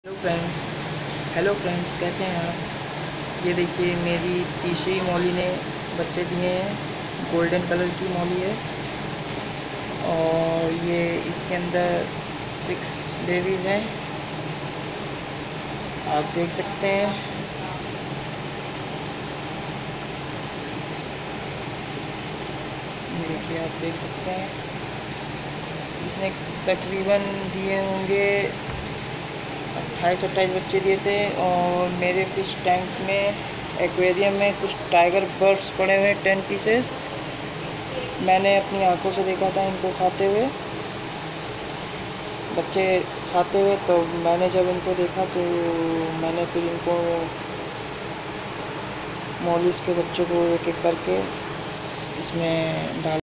Hello friends, कैसे हैं आप। ये देखिए, मेरी तीसरी मौली ने बच्चे दिए हैं। गोल्डन कलर की मौली है और ये इसके अंदर 6 बेबीज़ हैं, आप देख सकते हैं। ये देखिए, आप देख सकते हैं। इसने तकरीबन दिए होंगे 28-28 बच्चे दिए थे। और मेरे फिश टैंक में, एक्वेरियम में कुछ टाइगर बर्ड्स पड़े हुए 10 पीसेस। मैंने अपनी आंखों से देखा था इनको खाते हुए, बच्चे खाते हुए। तो मैंने जब इनको देखा तो मैंने फिर इनको मौलीज़ के बच्चों को एक एक करके इसमें डाल